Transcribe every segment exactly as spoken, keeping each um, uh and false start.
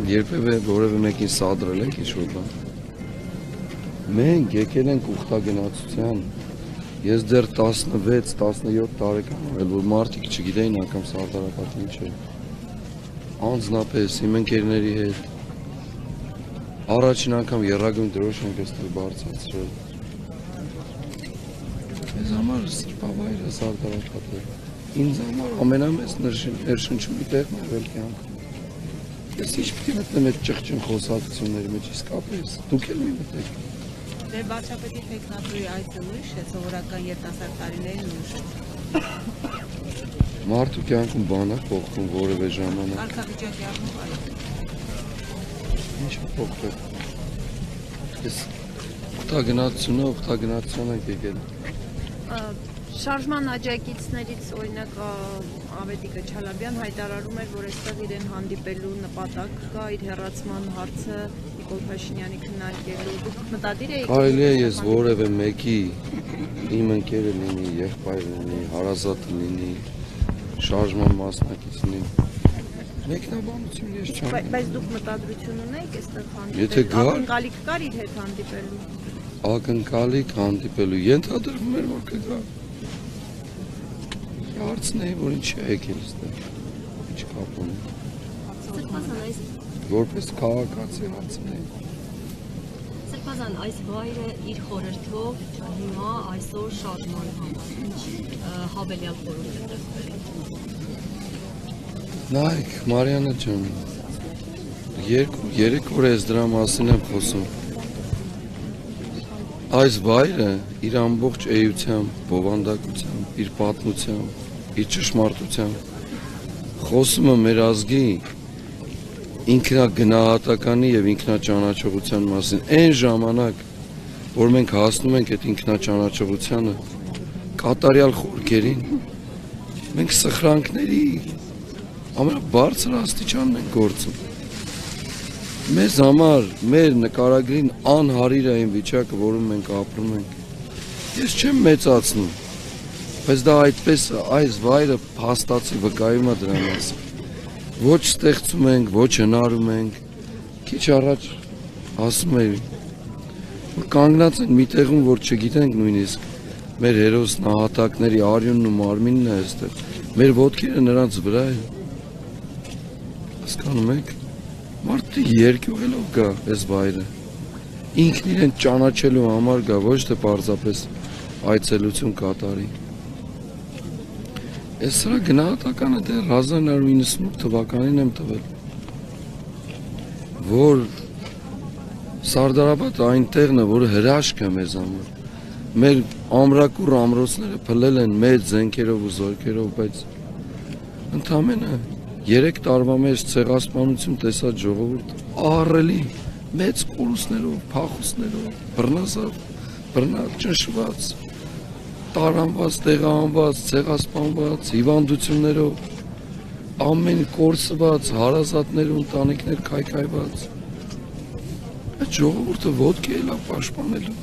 Երբևէ որևէ մեկին սադրել եք ինչ-որ բան։ Մենք եկել ենք ուխտագնացության։ Ես դեռ տասնվեց տասնյոթ տարեկան եմ, որ մարդիկ չգիտեին անգամ Սարդարապետը ինչ է։ Անձնապես իմ ընկերների հետ առաջին անգամ եռագույն դրոշ ենք այստեղ բարձրացրել։ Մեզ համար սրբավայր է Սարդարապետը։ Ինձ համար ամենամեծ ներշնչումի տեղն է եղել կյանքում։ Ես ինչ պիտի մտնեմ այդ ճղճն խոսակցությունների մեջ, իսկապես, դուք էլ մի մտեք։ Դե վարչապետի տեխնատուրի այցը ուրիշ է, սովորական երիտասարդ տարիներին ուրիշ է։ Մարդու կյանքում բան է փոխվում որևէ ժամանակ։ Կարգավիճակի առումով այո։ Ինչ է փոխվել։ Ես ուխտագնացությունը, ուխտագնացության ենք եկել։ Շարժման աջակիցներից օրինակ Ավետիքը Չալաբյան հայտարարում էր, որ այստեղ իրեն հանդիպելու նպատակ կա, իր հեռացման հարցը Նիկոլ Փաշինյանի քննարկելու։ Դուք մտադիր եք։ Կարելի է ես որևէ մեկի իմ ընկերը լինի, եղբայր լինի, հարազատ լինի, շարժման մասնակից լինի։ Մեկնաբանություն ես չեմ։ Բայց դուք մտադրություն ունեք այստեղ Եթե հանդիպելու։ գար- Ակնկալիք կար իր հետ հանդիպելու։ Ակնկալիք հանդիպելու, ենթադրվում էր, որ կգա։ Հարցն է, որ ինչ է եկել այստեղ։ Ինչ կապ ունի։ Որպես քաղաքացի հարցն է։ Սրբազան, այս վայրը իր խորհրդով հիմա այսօր շարժման համար ինչ հավելյալ խորհուրդ է տրվել։ Նայեք, Մարիաննա ջան, երկու երեք օր ես դրա մասին եմ խոսում։ Այս վայրը իր ամբողջ էությամբ, բովանդակությամբ, իր պատմությամբ, իր ճշմարտությամբ խոսում է մեր ազգի ինքնագնահատականի եւ ինքնաճանաչողության մասին։ Այն ժամանակ, որ մենք հասնում ենք այդ ինքնաճանաչողությանը, կատարյալ խորքերին, մենք սխրանքների ամենաբարձր աստիճանն ենք գործում։ Մեզ համար, մեր նկարագրին անհարիր է այն վիճակը, որում մենք ապրում ենք։ Ես չեմ մեծացնում, բայց դա այդպես է, այս վայրը փաստացի վկայում է դրա մասին։ Ոչ ստեղծում ենք, ոչ հնարում ենք։ Քիչ առաջ ասում էի, որ կանգնած են մի տեղում, որ չգիտենք նույնիսկ մեր հերոս նահատակների արյունն ու մարմինն է այստեղ։ Մեր ոտքերը նրանց վրա են։ Հասկանում եք։ Մարդը երկյուղելով գա այս վայրը, ինքն իրեն ճանաչելու համար գա, ոչ թե պարզապես այցելություն կատարի։ Ես սրա գնահատականը դեռ հազար նոր իննսունութ թվականին եմ տվել, որ Սարդարապետը այն տեղն է, որը հրաշք է մեզ համար։ Մեր ամրակուռ ամրոցները փլել են մեծ զենքերով ու զորքերով, բայց ընդամենը երեք տարվա մեջ ցեղասպանություն տեսած ժողովուրդ ահռելի մեծ կորուստներով, փախուստներով, բռնազավ, բռնած, ճնշված, տարանված, տեղահանված, ցեղասպանված, հիվանդություններով, ամեն կորսված, հարազատներ ու ընտանիքներ քայքայված։ Այդ ժողովուրդը ոտքի էլա պաշտպանելու։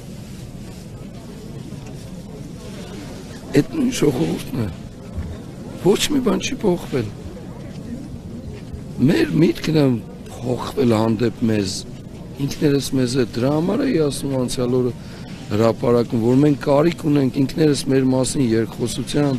Այդ նույն ժողովուրդն է։ Ոչ մի բան չի փոխվել։ Մեր միտքն է փոխվել հանդեպ մեզ, ինքներս մեզ է, դրա համար էի ասում անցյալ օրը հրապարակում, որ մենք կարիք ունենք ինքներս մեր մասին երկխոսության,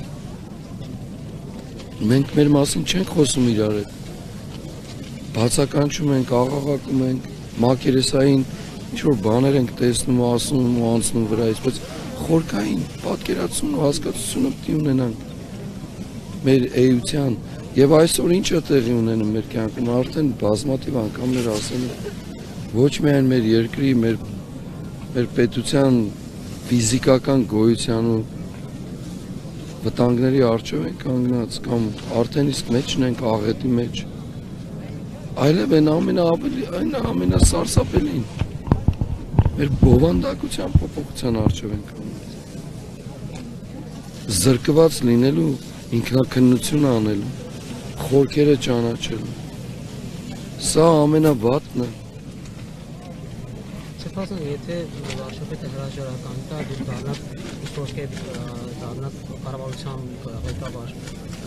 մենք մեր մասին չենք խոսում իրար հետ, բացականչում ենք, աղաղակում ենք, մակերեսային ինչ-որ բաներ ենք տեսնում, ասում ու անցնում վրայից, բայց խորքային պատկերացումն ու հասկացությունը պիտի ունենանք մեր էության. Եվ այսօր ինչ է տեղի ունենում մեր կյանքում, արդեն բազմաթիվ անգամներ ասել եմ, ոչ միայն մեր երկրի, մեր, մեր պետության ֆիզիկական գոյության ու վտանգների առջև ենք կանգնած, կամ արդեն իսկ մեջն ենք աղետի մեջ, այլև այն ամենաավելի, այն ամենասարսափելին, մեր բովանդակության փոփոխության առջև ենք կանգնած, զրկված լինելու, ինքնակնություն անելու, խորքերը ճանաչելու, սա ամենավատն է։ Սրբազան, եթե վարչապետը հրաժարական տա, դուք դառնաք ինչ-որ կերպ դառնաք կառավարության ղեկավար,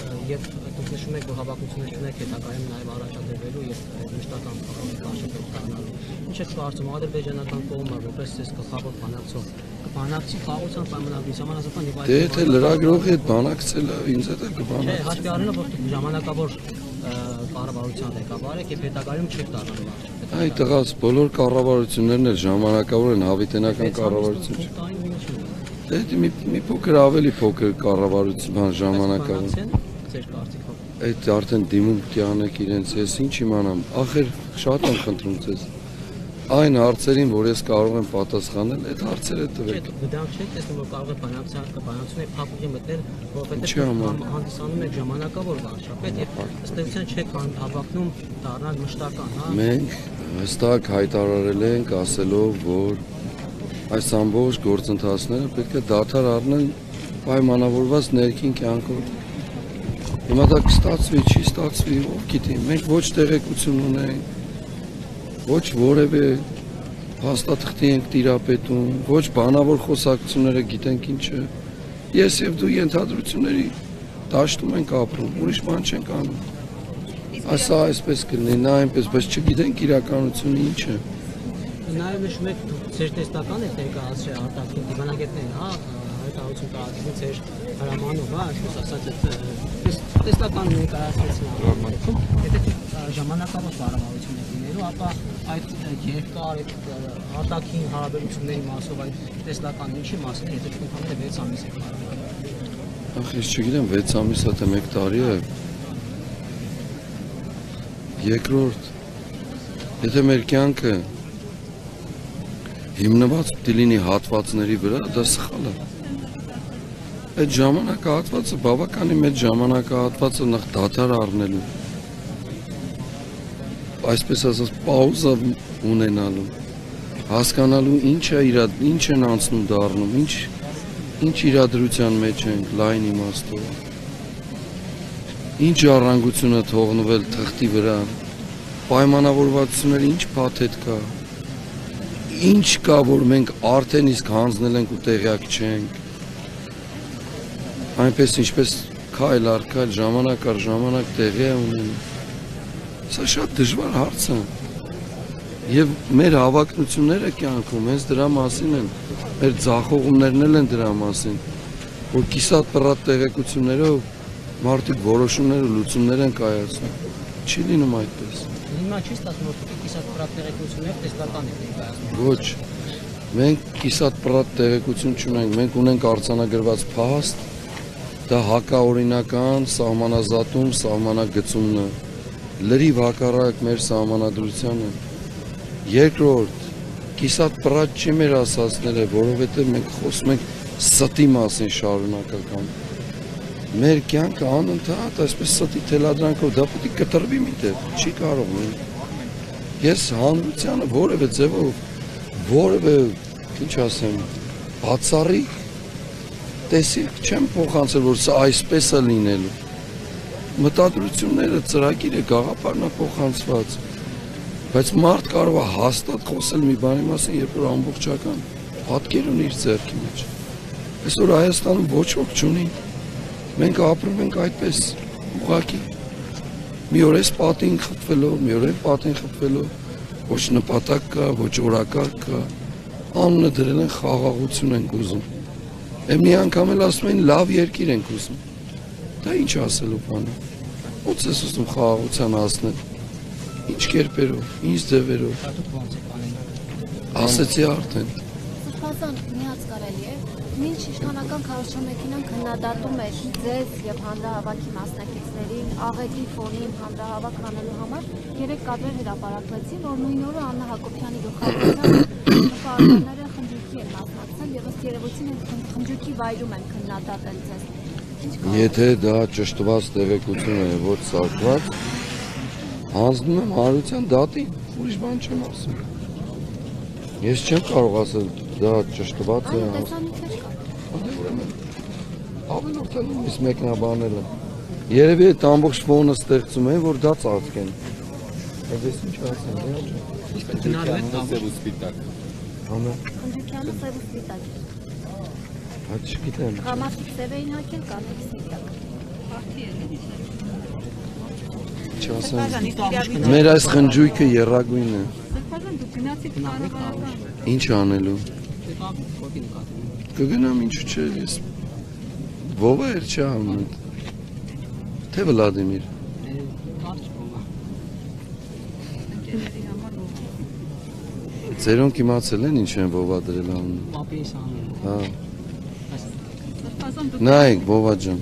եւ դուք նշում եք, որ հավաքություններ չունեք հետագայում նաեւ առաջադրվելու եւ մշտական վարչապետ ստանալու։ Ինչ է կարծում ադրբեջանական կողմը որպես այս գլխավոր բանակցող բանակցի խաղաղության պայմանագրի համանազատման եւ այլ։ Դե եթե լրագրողի հետ բանակցել է, ինձ հետ էլ կբանակցի։ Չէ, հաշվի առնելով որ դուք ժամանակավոր կառավարության ղեկավար եք եւ հետագայում չեք դառնալու վարչապետ։ Այ տղաս, բոլոր կառավարություններն էլ ժամանակավոր են, հավիտենական կառավարություն չէ։ Դե մի մի փոքր ավելի փոքր կառավարություն ժամանակավոր։ Ձեր կարծիքով։ Այդ արդեն դիմում կյանեք իրենց, ես ինչ իմանամ։ Ախր շատ եմ խնդրում ձեզ։ Այն հարցերին, որ ես կարող եմ պատասխանել, այդ հարցերը տվեք։ Դրանք չեք տեսնում, որ կարող է բանակցական բանակցությունների փակուղի մտնել, որովհետեւ հանդիսանում եք ժամանակավոր վարչապետ եւ ըստ էության չեք հավակնում դառնալ մշտական, հա։ Մենք հստակ հայտարարել ենք ասելով, որ այս ամբողջ գործընթացները պետք է դադար առնեն պայմանավորված ներքին կյանքով։ Հիմա դա կստացվի, չի ստացվի, ով գիտի, մենք ոչ տեղեկություն ունենք, ոչ որևէ փաստաթղթի ենք տիրապետում, ոչ բանավոր խոսակցությունները գիտենք ինչը։ Ես եւ դու ենթադրությունների դաշտում ենք ապրում, ուրիշ բան չենք անում։ Ասա այսպես կլինի, նա այնպես, բայց չգիտենք իրականությունը ինչ է։ Նաեւ նշում եք ձեր տեստական եք ներկայացրել արտաքին դիվանագետներին, հա, հայտարարություն կայացրել ձեր հրամանով, հա, այսպես ասած, տեստական ներկայացրեցին հրամանքում, եթե ժամանակավոր կառավարություն եք լինելու, ապա այդ երկար արտաքին հարաբերությունների մասով այդ տեսլական ինչի մասին, եթե չկնքամել վեց ամիս եք կառավարել։ Ախ, ես չգիտեմ վեց ամիս է թե մեկ տարի է։ Երկրորդ, եթե մեր կյանքը հիմնված պիտի լինի հատվածների վրա, դա սխալ է։ Այդ ժամանակահատվածը բավականին մեծ ժամանակահատվածը նախ դադար առնելու, այսպես ասած պաուզա ունենալու, հասկանալու ինչ է իրադ, ինչ են անցնում դառնում, ինչ ինչ իրադրության մեջ ենք լայն իմաստով, ինչ առանգություն է թողնվել թղթի վրա, պայմանավորվածությունների ինչ փաթեթ կա, ինչ կա, որ մենք արդեն իսկ հանձնել ենք ու տեղյակ չենք, այնպես ինչպես քայլ առ քայլ ժամանակ առ ժամանակ տեղի է ունենում։ Սա շատ դժվար հարց է։ Եվ մեր հավակնությունները կյանքում հենց դրա մասին են, մեր ձախողումներն էլ են դրա մասին, որ կիսատ պռատ տեղեկություններով մարդիկ որոշումներ ու լուծումներ են կայացնում։ Չի լինում այդպես։ Հիմա չի ստացվում, որ կիսատ պռատ տեղեկություններ տեսլական եք ներկայացնում։ Ոչ։ Մենք կիսատ պռատ տեղեկություն չունենք, մենք ունենք արձանագրված փաստ, դա հակաօրինական սահմանազատում, սահմանագծումն է, լրիվ հակառակ մեր սահմանադրությանը։ Երկրորդ, կիսատ պռատ չի մեր ասածները, որովհետև մենք խոսում ենք ստի մասին շարունակական։ Մեր կյանքը անընդհատ այսպես ստի թելադրանքով դա պետք է կտրվի միտեղ, չի կարող լինել։ Ես հանրությանը որևէ ձևով, որևէ, ինչ ասեմ, բացառիկ տեսիլք չեմ փոխանցել, որ սա այսպես է լինելու։ Մտադրությունները ծրագիրը գաղափարն է փոխանցված, բայց մարդ կարող է հաստատ խոսել մի բանի մասին, երբ որ ամբողջական պատկեր ունի իր ձեռքի մեջ։ Այսօր Հայաստանում ոչ ոք չունի։ Մենք ապրում ենք այդպես ուղղակի։ Մի օր էս պատին խփվելով, մի օր այն պատին խփվելով, ոչ նպատակ կա, ոչ օրակարգ կա, անունը դրել են խաղաղություն ենք ուզում։ Եմ մի անգամ էլ ասում են լավ երկիր ենք ուզում։ Դա ինչ ասելու բան է։ Ոնց ես ուզում խաղաղության հասնել։ Ինչ կերպերով, ինչ ձևերով։ Ասեցի արդեն։ Սրբազան միած կարելի է, մինչ իշխանական քարոզչամեքենան քննադատում էր ձեզ եւ հանրահավաքի մասնակիցներին աղետի ֆոնին հանրահավաք անելու համար, երեք կադրեր հրապարակվեցին, որ նույն օրը Աննա Հակոբյանի գլխավորությամբ նկարները խնջույքի են մասնակցել եւ ըստ երևույթին խնջույքի վայրում են քննադատել ձեզ։ Եթե դա ճշտված տեղեկություն է, ոչ սարկված, հանձնում եմ հանրության դատին, ուրիշ բան չեմ ասում։ Ես չեմ կարող ասել դա ճշտված է։ Ավելորդ են ումից մեկնաբանել են։ Երևի այդ ամբողջ ֆոնը ստեղծում են, որ դա ծածկեն։ Այս ինչ ասեմ, Գնալու է սպիտակ։ Համա։ Խնջույքյանը սև ու սպիտակ։ Այդ չգիտեմ։ Համասիկ սև էին հակել կամ սպիտակ։ Չասեմ։ Սրբազան իսկ իրավիճակը Մեր այս խնջույքը երագույն է։ Սրբազան դուք գնացիք կառավարական Ինչ անելու։ Եկա ֆոտո նկատի։ Կգնամ ինչու՞ չէ, ես ո՞վ էր չի անում։ Թե Վլադիմիր։ Կարճ բովա։ Ձերոնք իմացել են ինչ են Վովա դրել անում։ Պապի սանում։ Հա։ Սրբազան դուք Նայեք Վովա ջան։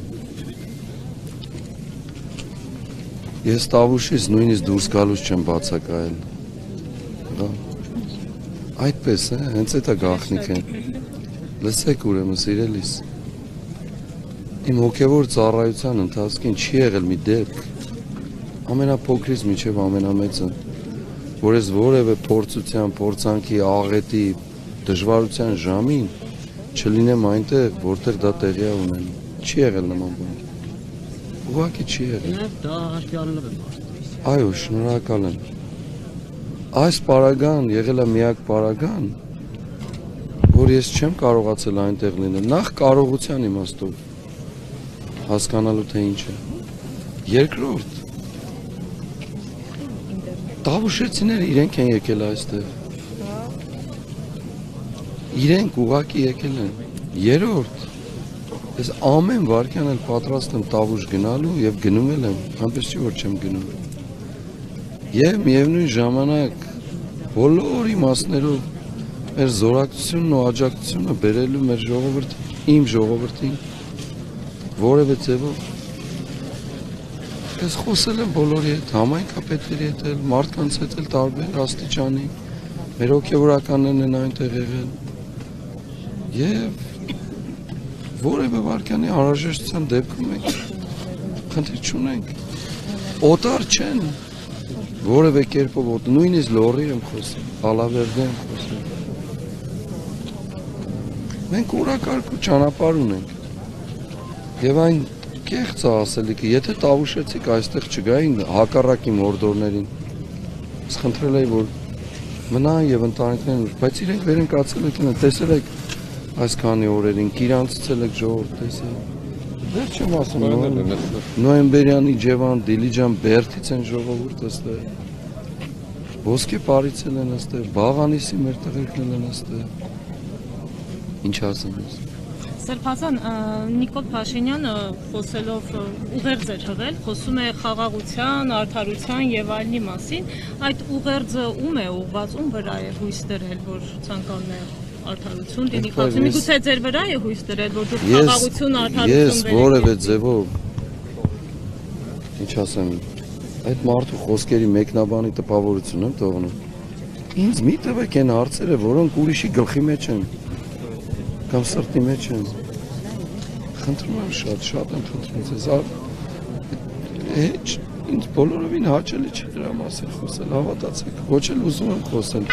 Ես տավուշից նույնիսկ դուրս գալուց չեմ բացակայել։ Հա։ Այդպես է, հենց էտա գաղտնիքը։ Լսեք ուրեմն սիրելիս։ Իմ հոգևոր ծառայության ընթացքին չի եղել մի դեպք, ամենափոքրից մինչև ամենամեծը, որ ես որևէ փորձության, փորձանքի, աղետի, դժվարության ժամին չլինեմ այնտեղ, որտեղ դա տեղի է ունենում։ Չի եղել նման բան։ Ուղղակի չի եղել։ Նաև դա հաշվի առնելով եմ ասում։ Այո, շնորհակալ եմ։ Այս պարագան եղել է միակ պարագան, որ ես չեմ կարողացել այնտեղ լինել, նախ կարողության իմաստով հասկանալու թե ինչ է։ Երկրորդ Տավուշեցիները իրենք են եկել այստեղ։ Իրենք ուղակի եկել են։ Երրորդ ես ամեն վարքյան էլ պատրաստ եմ Տավուշ գնալու եւ գնում եմ, այնպես չի որ չեմ գնում։ Եվ միևնույն ժամանակ բոլոր իմաստներով մեր զորակցությունն ու աջակցությունը բերելու մեր ժողովրդին, իմ ժողովրդին որևէ ձևով ես խոսել եմ բոլորի հետ, համայնքապետերի հետ, մարդկանց հետ էլ տարբեր աստիճանի, մեր հոգևորականներն են այնտեղ եղել եւ որևէ վարքյանի անհրաժեշտության դեպքում ենք խնդիր չունենք, օտար չեն, որևէ կերպով օտ, նույնիսկ լոռի եմ խոսել, հալավերդի եմ խոսել, մենք ուրակարգ ու ճանապարհ ունենք եւ այն կեղծ է ասելիքը, եթե տավուշեցիք այստեղ չգային հակառակի մորդորներին, ես խնդրել էի որ մնան եւ ընտանիքներն ուր, բայց իրենք վերեն կացել եք, տեսել եք այսքանի օրերին, կիրանցել եք ժողովուրդ, տեսել։ Դեռ չեմ ասում, նոյեմբերյան Իջևան, Դիլիջան, Բերդից են ժողովուրդ ըստեղ։ Ոսկե Պարից են ըստեղ, Բաղանիսի մեր տղերքն են ըստեղ։ Ինչ ասեմ ես։ Սրբազան Նիկոլ Փաշինյանը խոսելով ուղերձ էր հղել, խոսում է խաղաղության, արդարության եւ այլնի մասին։ Այդ ուղերձը ում է ուղղված, ում վրա է հույս դրել, որ ցանկանում է արդարություն դինի խաղացի։ Միգուցե ձեր վրա է հույս դրել, որ դուք խաղաղություն, արդարություն Ես որևէ ձևով ինչ ասեմ, այդ մարդու խոսքերի մեկնաբանի տպավորություն եմ թողնում։ Ինձ մի տվեք այն հարցերը, որոնք ուրիշի գլխի մեջ են կամ սրտի մեջ են։ Խնդրում եմ շատ, շատ եմ խնդրում ձեզ, հեչ, ինձ բոլորովին հաճելի չի դրա մասին խոսել, հավատացեք, ոչ էլ ուզում եմ խոսել։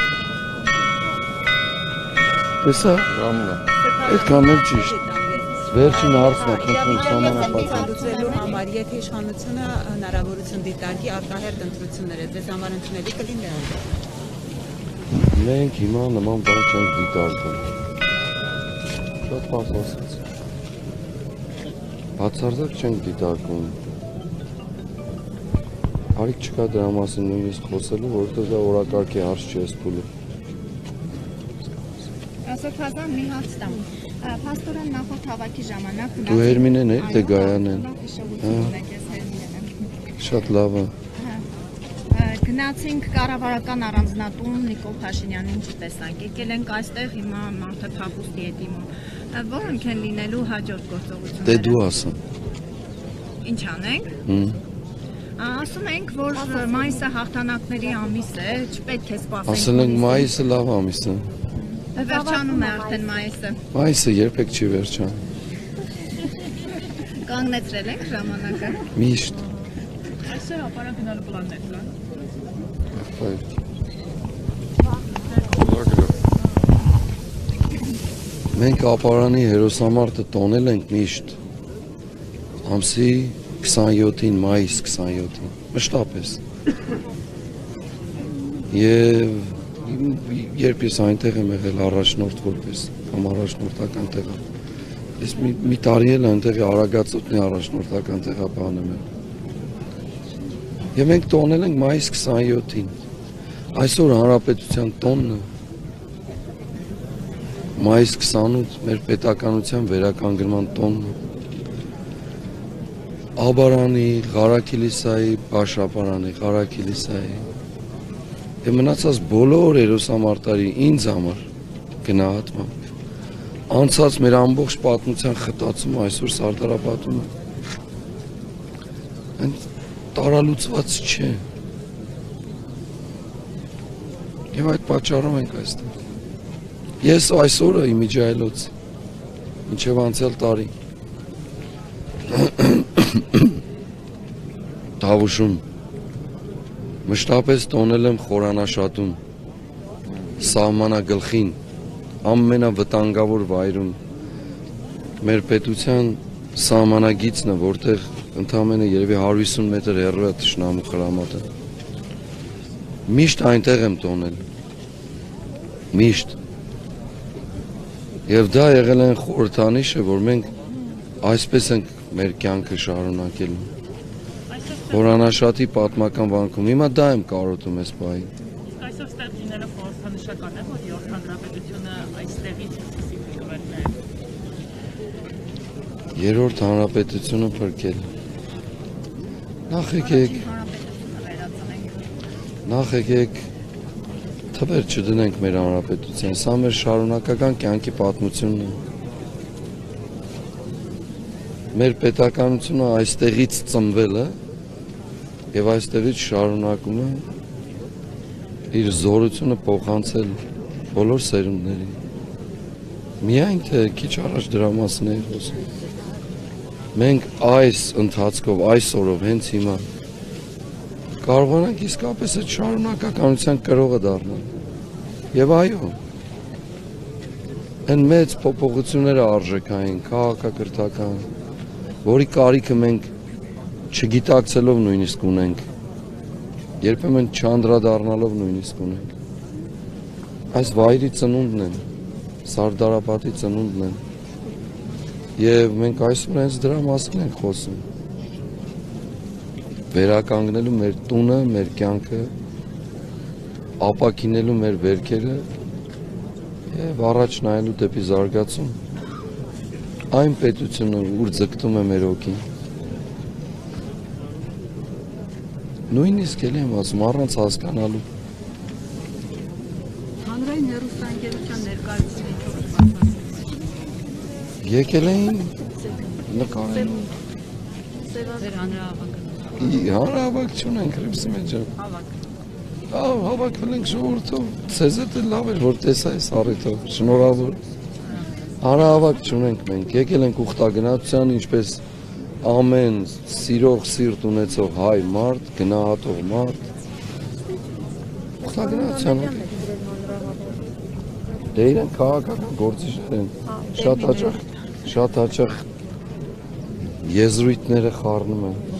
Տեսա, այդքան էլ ճիշտ։ Վերջին հարցն է, խնդրում սահմանապատասխան։ լուծելու համար, եթե իշխանությունը հնարավորություն դիտարկի արտահերթ ընտրությունները, ձեզ համար ընդունելի կլինի։ Մենք հիմա նման բան չենք դիտարկում։ Շատ բաց ասաց։ Բացարձակ չենք դիտարկում։ Հարիկ չկա դրա մասին նույնիսկ խոսելու, որովհետև դա օրակարգի հարց չի այս փուլը։ Սրբազան մի հարց տամ։ Պաստորան նախորդ հավաքի ժամանակ Դու Հերմինեն եք, թե Գայանեն։ Շատ լավ է։ Գնացինք կառավարական առանձնատուն Նիկոլ Փաշինյանին չտեսանք։ Եկել ենք այստեղ հիմա մարդը փախուստի է դիմում։ Որոնք են լինելու հաջորդ գործողությունները։ Դե դու ասա։ Ինչ անենք։ Հմ։ Ասում ենք, որ մայիսը հաղթանակների ամիս է, չպետք է սպասենք։ Ասել ենք մայիսը լավ ամիս է։ Վերջանում է արդեն մայիսը։ Մայիսը երբեք չի վերջանում։ Կանգնեցրել ենք ժամանակը։ Միշտ։ Այսօր ապարանք գնալու պլաններ կան։ Մենք ապարանի հերոսամարտը տոնել ենք միշտ ամսի քսանյոթին, մայիս քսանյոթին, մշտապես։ Եվ երբ ես այնտեղ եմ եղել առաջնորդ որպես կամ առաջնորդական տեղը, Ես մի, մի տարի էլ այնտեղի Արագածոտնի առաջնորդական տեղաբանում եմ։ Եվ մենք տոնել ենք մայիս քսանյոթին։ Այսօր Հանրապետության տոնն է։ Մայիս քսանութ մեր պետականության վերականգնման տոնն է։ Աբարանի, Ղարաքիլիսայի, Բաշապարանի, Ղարաքիլիսայի եւ մնացած բոլոր հերոսամարտերի ինձ համար գնահատմամբ անցած մեր ամբողջ պատմության խտացումը այսօր Սարդարապատում է։ Այն տարալուծված չէ։ Եվ այդ պատճառով ենք այստեղ։ Ես այսօրը իմիջայլոց, մինչև անցյալ տարի Թավուշում մշտապես տոնել եմ խորանաշատում, սահմանագլխին, ամենավտանգավոր վայրում, մեր պետության սահմանագիծն է, որտեղ ընդամենը երևի հարյուր հիսուն մետր հեռու է թշնամու խրամատը։ Միշտ այնտեղ եմ տոնել, միշտ։ Եվ դա եղել են խորհրդանիշը, որ մենք այսպես ենք մեր կյանքը շարունակելու։ Խորանաշատի պատմական վանքում, հիմա դա եմ կարոտում ես պահի։ Իսկ այսօր ստեղ լինելը խորհրդանշական է, որ Երրորդ հանրապետությունը այստեղից սկսի փրկվել։ Երրորդ հանրապետությունը փրկել։ Նախ եկեք, նախ եկեք թվեր չդնենք մեր հանրապետության, սա մեր շարունակական կյանքի պատմությունն է։ Մեր պետականությունը այստեղից ծնվել է եւ այստեղից շարունակում է իր զորությունը փոխանցել բոլոր սերունդներին։ Միայն թե քիչ առաջ դրա մասին էի խոսում։ Մենք այս ընթացքով, այսօրով, հենց հիմա կարողանանք իսկապես այդ շարունակականության կրողը դառնալ։ Եվ այո, այն մեծ փոփոխությունները արժեքային, քաղաքակրթական, որի կարիքը մենք չգիտակցելով նույնիսկ ունենք, երբեմն չանդրադառնալով նույնիսկ ունենք։ Այս վայրի ծնունդն են, Սարդարապատի ծնունդն են, եւ մենք այսօր հենց դրա մասին ենք խոսում։ Վերականգնելու մեր տունը, մեր կյանքը, ապակինելու մեր վերքերը եւ առաջ նայելու դեպի զարգացում։ Այն պետությունը, ուր ձգտում է մեր օգին։ Նույնիսկ էլ եմ ասում, առանց հասկանալու։ Հանրային հեռուստաընկերության ներկայացուցիչը պատասխանատու։ Եկել էին նկարել։ Ձեր հանրահավաքը։ Հանրահավաք չունենք Ռիփսի մեջ։ Հավաք։ Ահա հավաքվել ենք ժողովրդով, ցեզ էլ լավ էր, որ տեսա այս առիթով, շնորհավոր։ Հանրահավաք չունենք մենք, եկել ենք ուխտագնացության, ինչպես ամեն սիրող սիրտ ունեցող հայ մարդ, գնահատող մարդ։ Ուխտագնացության։ Դե իրեն քաղաքական գործիչներ են, շատ հաճախ, շատ հաճախ եզրույթները խառնում են։